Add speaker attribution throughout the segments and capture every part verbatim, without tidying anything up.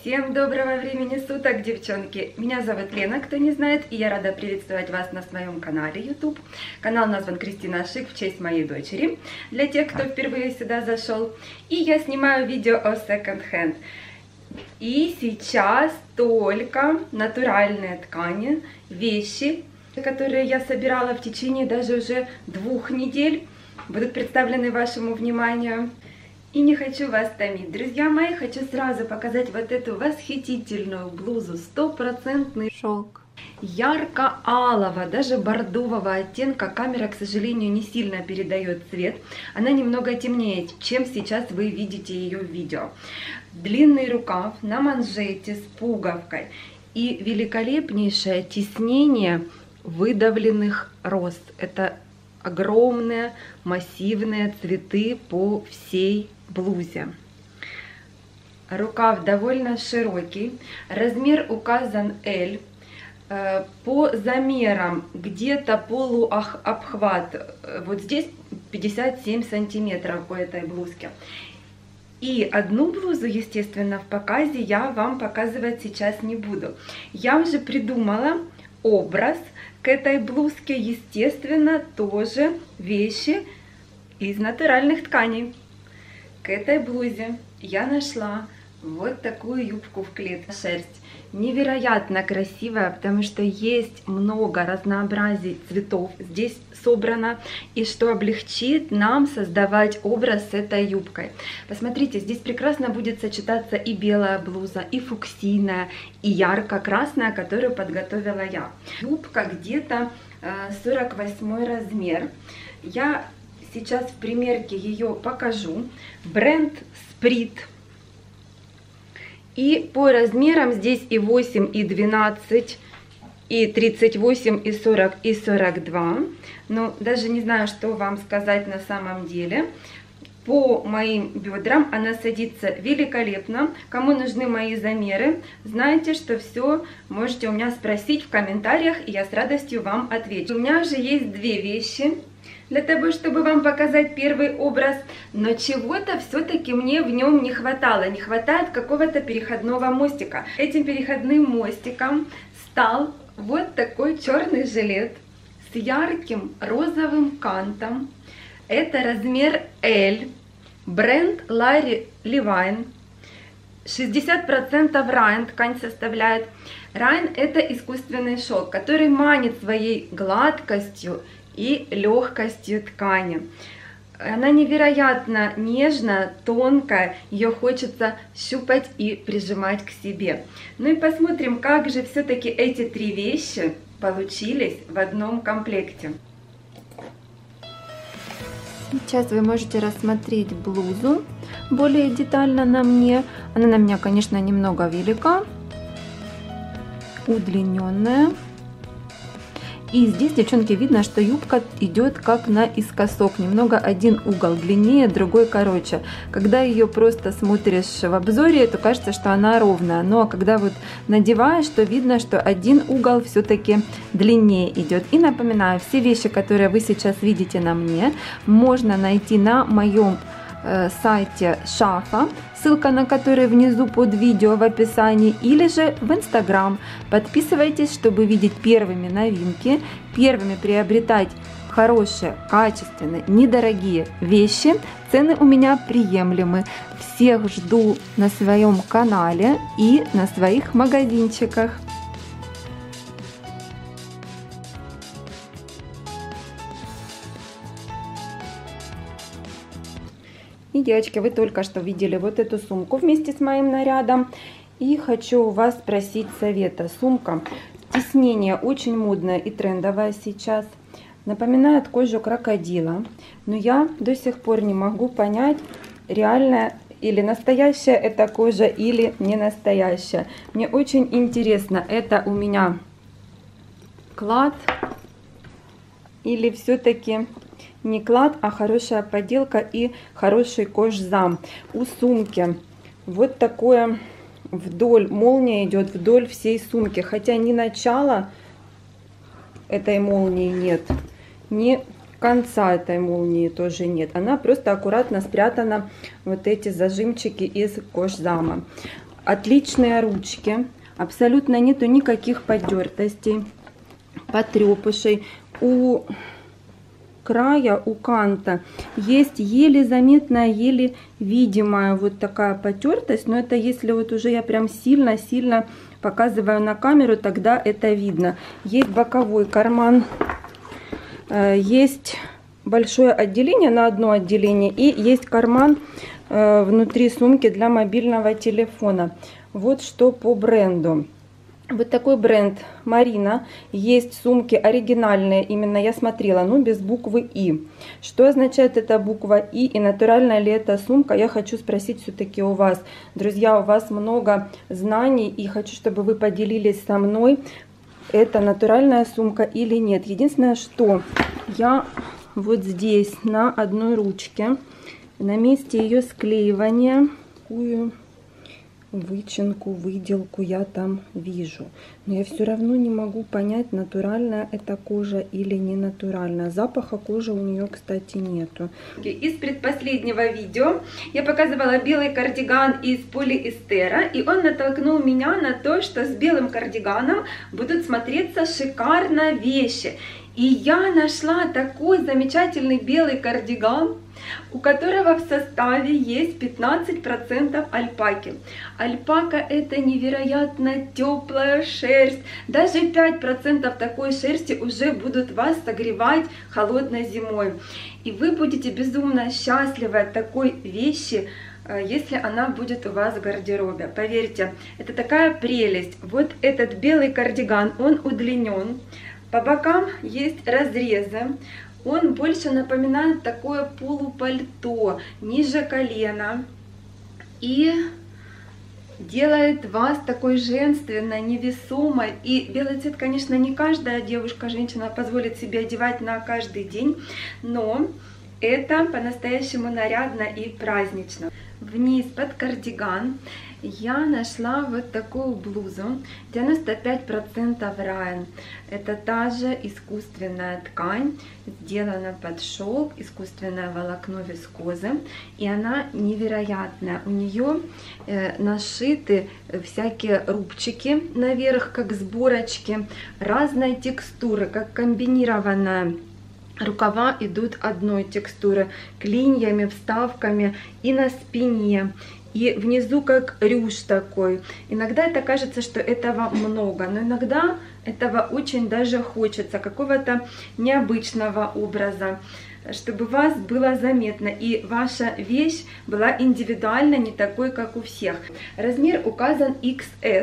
Speaker 1: Всем доброго времени суток, девчонки! Меня зовут Лена, кто не знает, и я рада приветствовать вас на своем канале YouTube. Канал назван Кристина Шик в честь моей дочери, для тех, кто впервые сюда зашел. И я снимаю видео о секонд-хенд. И сейчас только натуральные ткани, вещи, которые я собирала в течение даже уже двух недель, будут представлены вашему вниманию. И не хочу вас томить, друзья мои, хочу сразу показать вот эту восхитительную блузу, стопроцентный шелк, ярко-алого, даже бордового оттенка. Камера, к сожалению, не сильно передает цвет, она немного темнее, чем сейчас вы видите ее в видео. Длинный рукав на манжете с пуговкой и великолепнейшее тиснение выдавленных роз. Это огромные массивные цветы по всей блузе. Рукав довольно широкий, размер указан L. По замерам где-то полуобхват, вот здесь пятьдесят семь сантиметров по этой блузке. И одну блузу, естественно, в показе я вам показывать сейчас не буду. Я уже придумала образ к этой блузке, естественно, тоже вещи из натуральных тканей. К этой блузе я нашла вот такую юбку в клетке, шерсть. Невероятно красивая, потому что есть много разнообразий цветов здесь собрано, и что облегчит нам создавать образ с этой юбкой. Посмотрите, здесь прекрасно будет сочетаться и белая блуза, и фуксийная, и ярко-красная, которую подготовила я. Юбка где-то сорок восьмой размер. Я сейчас в примерке ее покажу. Бренд Sprit. И по размерам здесь и восемь, и двенадцать, и тридцать восемь, и сорок, и сорок два. Но даже не знаю, что вам сказать на самом деле. По моим бедрам она садится великолепно. Кому нужны мои замеры, знаете, что все можете у меня спросить в комментариях, и я с радостью вам отвечу. У меня уже есть две вещи для того, чтобы вам показать первый образ, но чего-то все-таки мне в нем не хватало, не хватает какого-то переходного мостика. Этим переходным мостиком стал вот такой черный жилет с ярким розовым кантом. Это размер L, бренд Larry Levine, шестьдесят процентов райн ткань составляет. Райн — это искусственный шелк, который манит своей гладкостью и легкостью ткани. Она невероятно нежная, тонкая, ее хочется щупать и прижимать к себе. Ну и посмотрим, как же все-таки эти три вещи получились в одном комплекте. Сейчас вы можете рассмотреть блузу более детально на мне. Она на меня, конечно, немного велика, удлиненная. И здесь, девчонки, видно, что юбка идет как наискосок. Немного один угол длиннее, другой короче. Когда ее просто смотришь в обзоре, то кажется, что она ровная. Но когда вот надеваешь, то видно, что один угол все-таки длиннее идет. И напоминаю, все вещи, которые вы сейчас видите на мне, можно найти на моем сайте Шафа, ссылка на который внизу под видео в описании, или же в Инстаграм. Подписывайтесь, чтобы видеть первыми новинки, первыми приобретать хорошие, качественные, недорогие вещи. Цены у меня приемлемы. Всех жду на своем канале и на своих магазинчиках. И, девочки, вы только что видели вот эту сумку вместе с моим нарядом. И хочу у вас спросить совета. Сумка, тиснение очень модное и трендовое сейчас. Напоминает кожу крокодила. Но я до сих пор не могу понять, реальная или настоящая эта кожа, или не настоящая. Мне очень интересно, это у меня клад или все-таки не клад, а хорошая подделка и хороший кожзам. У сумки вот такое вдоль, молния идет вдоль всей сумки, хотя ни начала этой молнии нет, ни конца этой молнии тоже нет. Она просто аккуратно спрятана, вот эти зажимчики из кожзама. Отличные ручки. Абсолютно нету никаких подертостей, потрепышей. У края, у канта есть еле заметная, еле видимая вот такая потертость. Но это если вот уже я прям сильно-сильно показываю на камеру, тогда это видно. Есть боковой карман, есть большое отделение на одно отделение и есть карман внутри сумки для мобильного телефона. Вот что по бренду. Вот такой бренд Марина. Есть сумки оригинальные, именно я смотрела, но без буквы И. Что означает эта буква И и натуральная ли эта сумка? Я хочу спросить все-таки у вас. Друзья, у вас много знаний и хочу, чтобы вы поделились со мной, это натуральная сумка или нет. Единственное, что я вот здесь на одной ручке, на месте ее склеивания, такую вычинку, выделку я там вижу. Но я все равно не могу понять, натуральная это кожа или не натуральная. Запаха кожи у нее, кстати, нету. Из предпоследнего видео я показывала белый кардиган из полиэстера, и он натолкнул меня на то, что с белым кардиганом будут смотреться шикарно вещи. И я нашла такой замечательный белый кардиган, у которого в составе есть пятнадцать процентов альпаки. Альпака это невероятно теплая шерсть. Даже пять процентов такой шерсти уже будут вас согревать холодной зимой. И вы будете безумно счастливы от такой вещи, если она будет у вас в гардеробе. Поверьте, это такая прелесть. Вот этот белый кардиган, он удлинен. По бокам есть разрезы. Он больше напоминает такое полупальто, ниже колена. И делает вас такой женственной, невесомой. И белый цвет, конечно, не каждая девушка, женщина позволит себе одевать на каждый день. Но это по-настоящему нарядно и празднично. Вниз под кардиган я нашла вот такую блузу, девяносто пять процентов раен. Это та же искусственная ткань, сделана под шелк, искусственное волокно вискозы, и она невероятная. У нее э, нашиты всякие рубчики наверх, как сборочки, разной текстуры, как комбинированная. Рукава идут одной текстуры, клиньями, вставками и на спине. И внизу как рюш такой. Иногда это кажется, что этого много, но иногда этого очень даже хочется, какого-то необычного образа, чтобы вас было заметно и ваша вещь была индивидуальна, не такой, как у всех. Размер указан икс эс.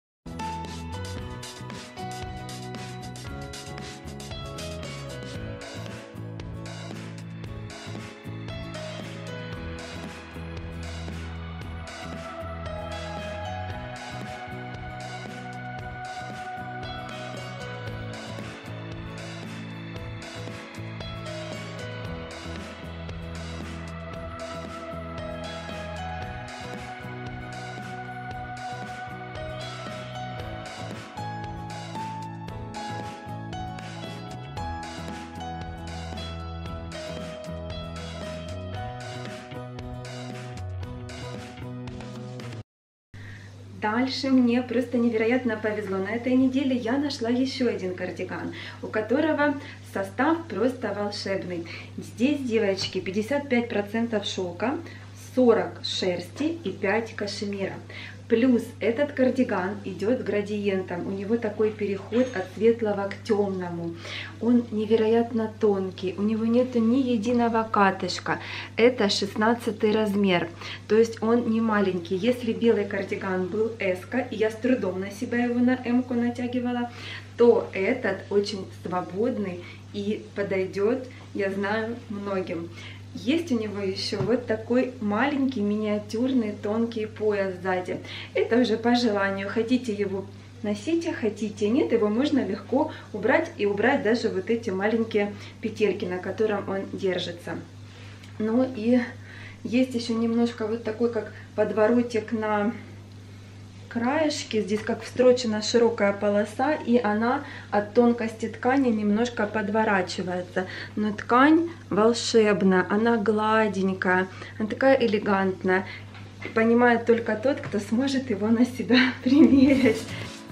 Speaker 1: Дальше мне просто невероятно повезло. На этой неделе я нашла еще один кардиган, у которого состав просто волшебный. Здесь, девочки, пятьдесят пять процентов шелка, сорок шерсти и пять кашемира. Плюс этот кардиган идет градиентом, у него такой переход от светлого к темному. Он невероятно тонкий, у него нет ни единого катышка. Это шестнадцатый размер, то есть он не маленький. Если белый кардиган был эс-ка, и я с трудом на себя его на эм-ку натягивала, то этот очень свободный и подойдет, я знаю, многим. Есть у него еще вот такой маленький, миниатюрный, тонкий пояс сзади. Это уже по желанию. Хотите его носите, хотите нет, его можно легко убрать и убрать даже вот эти маленькие петельки, на котором он держится. Ну и есть еще немножко вот такой, как подворотик на краешке, здесь как встрочена широкая полоса, и она от тонкости ткани немножко подворачивается. Но ткань волшебная, она гладенькая, она такая элегантная. понимает только тот, кто сможет его на себя примерить.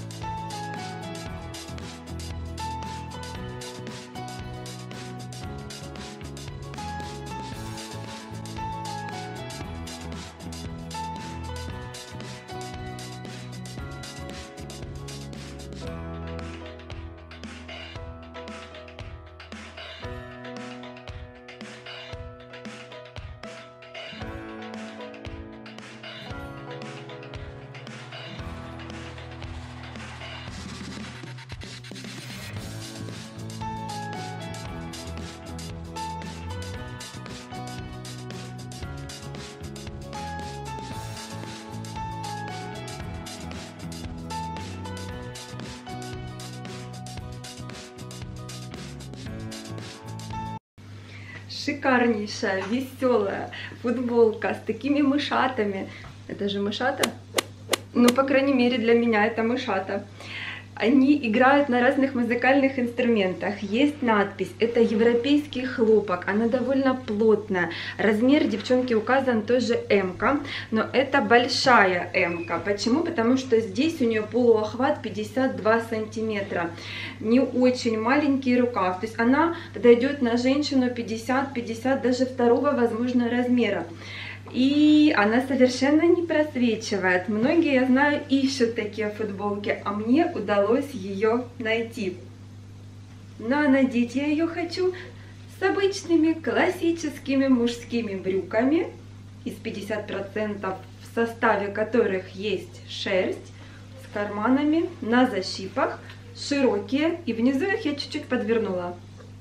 Speaker 1: Шикарнейшая, веселая футболка с такими мышатами. Это же мышата? Ну, по крайней мере, для меня это мышата. Они играют на разных музыкальных инструментах. Есть надпись, это европейский хлопок, она довольно плотная. Размер девчонки указан тоже эм-ка, но это большая эм-ка. Почему? Потому что здесь у нее полуохват пятьдесят два сантиметра. Не очень маленький рукав, то есть она подойдет на женщину пятьдесят пятьдесят, даже второго, возможно, размера. И она совершенно не просвечивает. Многие, я знаю, ищут такие футболки, а мне удалось ее найти. Ну а надеть я ее хочу с обычными классическими мужскими брюками, из пятидесяти процентов в составе которых есть шерсть, с карманами, на защипах, широкие, и внизу их я чуть-чуть подвернула.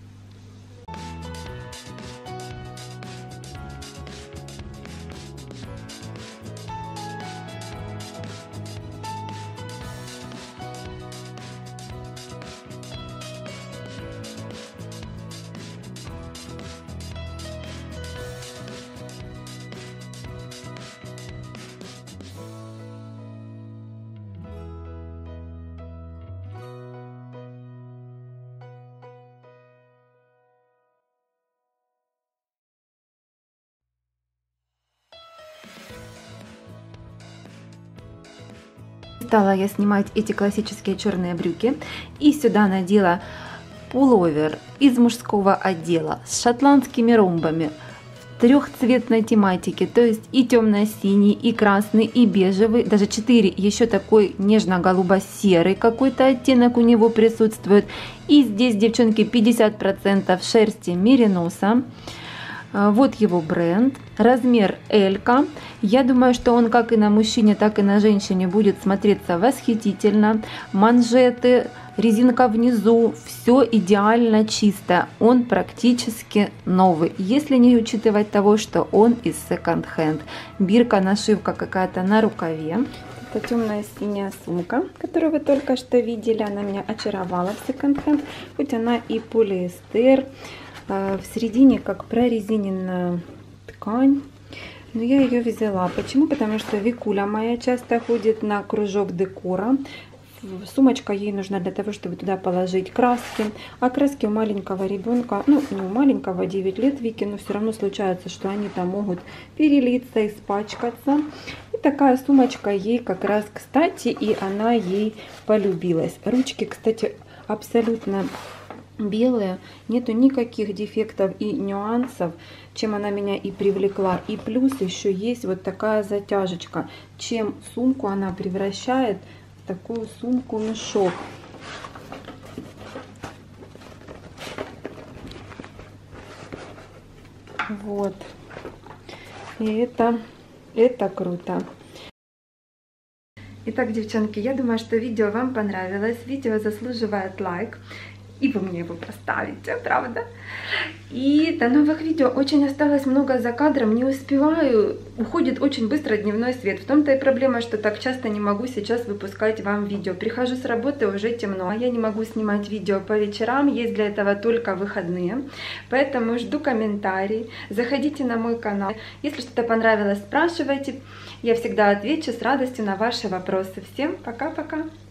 Speaker 2: Стала я снимать эти классические черные брюки и сюда надела пуловер из мужского отдела с шотландскими ромбами в трехцветной тематике, то есть и темно-синий, и красный, и бежевый, даже четыре, еще такой нежно-голубо-серый какой-то оттенок у него присутствует. И здесь, девчонки, пятьдесят процентов шерсти мериноса. Вот его бренд, размер эль-ка. Я думаю, что он как и на мужчине, так и на женщине будет смотреться восхитительно. Манжеты, резинка внизу, все идеально чисто. Он практически новый, если не учитывать того, что он из секонд-хенд. Бирка, нашивка какая-то на рукаве.
Speaker 1: Это темная синяя сумка, которую вы только что видели. Она меня очаровала в секонд-хенд, хоть она и полиэстер. В середине как прорезиненная ткань, но я ее взяла. Почему? Потому что Викуля моя часто ходит на кружок декора. Сумочка ей нужна для того, чтобы туда положить краски. А краски у маленького ребенка, ну не у маленького, девять лет Вики, но все равно случается, что они там могут перелиться, испачкаться. И такая сумочка ей как раз кстати, и она ей полюбилась. Ручки, кстати, абсолютно белые, нету никаких дефектов и нюансов, чем она меня и привлекла. И плюс еще есть вот такая затяжечка, чем сумку она превращает в такую сумку-мешок. Вот. И это, это круто. Итак, девчонки, я думаю, что видео вам понравилось. Видео заслуживает лайк. И вы мне его поставите, правда? И до новых видео. Очень осталось много за кадром, не успеваю. Уходит очень быстро дневной свет. В том-то и проблема, что так часто не могу сейчас выпускать вам видео. Прихожу с работы, уже темно. Я не могу снимать видео по вечерам. Есть для этого только выходные. Поэтому жду комментарий. Заходите на мой канал. Если что-то понравилось, спрашивайте. Я всегда отвечу с радостью на ваши вопросы. Всем пока-пока!